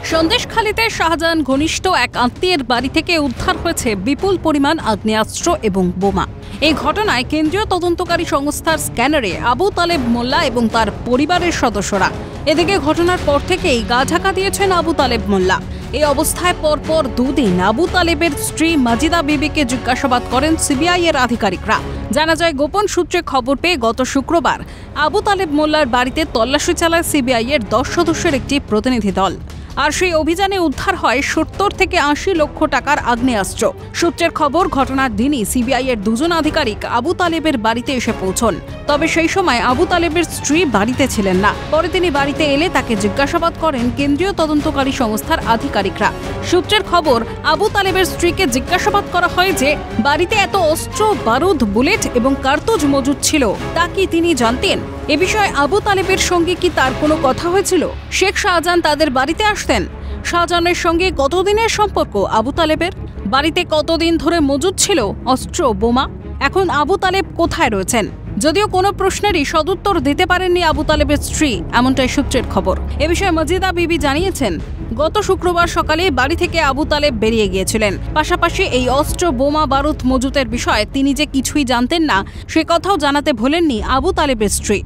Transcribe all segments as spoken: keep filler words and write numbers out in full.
সন্দেশখালীতে শাহজাহান ঘনিষ্ঠ এক আত্মীয়ের বাড়ি থেকে উদ্ধার হয়েছে বিপুল পরিমাণ আগ্নেয়াস্ত্র এবং বোমা। এই ঘটনায় কেন্দ্রীয় তদন্তকারী সংস্থার স্ক্যানারে আবু তালেব মোল্লা এবং তার পরিবারের সদস্যরা। এদিকে ঘটনার পর থেকেই গা ঢাকা দিয়েছেন আবু তালেব মোল্লা। এই অবস্থায় পরপর দুদিন আবু তালেবের স্ত্রী মাজিদা বিবিকে জিজ্ঞাসাবাদ করেন সিবিআই এর আধিকারিকরা। জানা যায়, গোপন সূত্রে খবর পেয়ে গত শুক্রবার আবু তালেব মোল্লার বাড়িতে তল্লাশি চালায় সিবিআই এর দশ সদস্যের একটি প্রতিনিধি দল। আর সেই অভিযানে উদ্ধার হয় সত্তর থেকে আশি লক্ষ টাকার আগ্নেয়াস্ত্র। সূত্রের খবর, ঘটনার দিনই সিবিআই এর দুজন আধিকারিক আবু তালেবের বাড়িতে এসে পৌঁছন। তবে সেই সময় আবু তালেবের স্ত্রী বাড়িতে ছিলেন না। পরে তিনি বাড়িতে এলে তাকে জিজ্ঞাসাবাদ করেন কেন্দ্রীয় তদন্তকারী সংস্থার আধিকারিকরা। সূত্রের খবর, আবু তালেবের স্ত্রীকে জিজ্ঞাসাবাদ করা হয় যে বাড়িতে এত অস্ত্র, বারুদ, বুলেট এবং কার্তুজ মজুদ ছিল তা কি তিনি জানতেন। এ বিষয়ে আবু তালেবের সঙ্গে কি তার কোনো কথা হয়েছিল? শেখ শাহজাহান তাদের বাড়িতে আসতেন? শাহজাহানের সঙ্গে কতদিনের সম্পর্ক আবু তালেবের? বাড়িতে কতদিন ধরে মজুদ ছিল অস্ত্র, বোমা? এখন আবু তালেব কোথায় রয়েছেন? যদিও কোনো প্রশ্নেরই সদুত্তর দিতে পারেননি আবু তালেবের স্ত্রী, এমনটাই সূত্রের খবর। এ বিষয়ে মাজিদা বিবি জানিয়েছেন, গত শুক্রবার সকালে বাড়ি থেকে আবু তালেব বেরিয়ে গিয়েছিলেন। পাশাপাশি এই অস্ত্র, বোমা, বারুদ মজুতের বিষয়ে তিনি যে কিছুই জানতেন না সে কথাও জানাতে ভোলেননি আবু তালেবের স্ত্রী।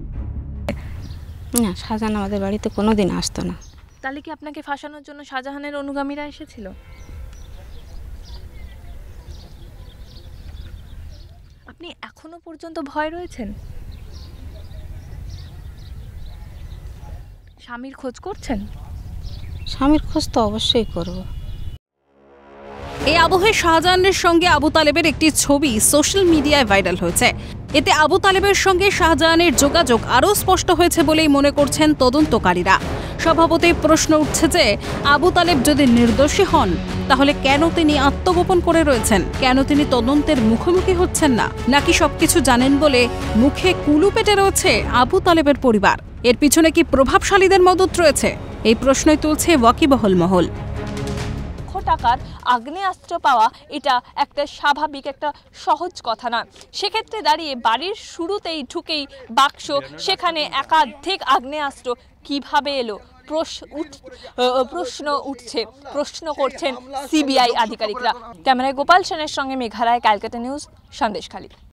না, শাহজাহান আমাদের বাড়িতে কোনোদিন আসতো না। তাহলে কি আপনাকে ফাঁসানোর জন্য শাহজাহানের অনুগামীরা এসেছিল? আপনি এখনো পর্যন্ত ভয় রয়েছেন? স্বামীর খোঁজ করছেন? স্বামীর খোঁজ তো অবশ্যই করব। এই আবহে শাহজাহানের সঙ্গে আবু তালেবের একটি ছবি সোশ্যাল মিডিয়ায় ভাইরাল হয়েছে। এতে আবু তালেবের সঙ্গে শাহজাহানের যোগাযোগ আরও স্পষ্ট হয়েছে বলেই মনে করছেন তদন্তকারীরা। স্বভাবতই প্রশ্ন উঠছে যে আবু তালেব যদি নির্দোষী হন তাহলে কেন তিনি আত্মগোপন করে রয়েছেন? কেন তিনি তদন্তের মুখোমুখি হচ্ছেন না? নাকি সবকিছু জানেন বলে মুখে কুলু পেটে রয়েছে আবু তালেবের পরিবার? এর পিছনে কি প্রভাবশালীদের মদত রয়েছে? এই প্রশ্নই তুলছে ওয়াকিবহল মহল। টাকার আগ্নেয়াস্ত্র পাওয়া এটা একটা স্বাভাবিক, একটা সহজ কথা নয়। সেক্ষেত্রে দাঁড়িয়ে বাড়ির শুরুতেই ঢুকেই বাক্স, সেখানে একাধিক আগ্নেয়াস্ত্র কিভাবে এলো প্রশ্ন উঠছে, প্রশ্ন করছেন সিবিআই আধিকারিকরা। ক্যামেরায় গোপাল সেনের সঙ্গে মেঘা রায়, ক্যালকাটা নিউজ, সন্দেশখালী।